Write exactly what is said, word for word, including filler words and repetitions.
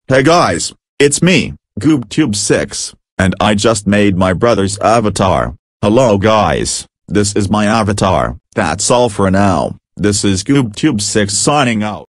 Hey guys, it's me, GoobTube six, and I just made my brother's avatar. Hello guys, this is my avatar. That's all for now. This is GoobTube six signing out.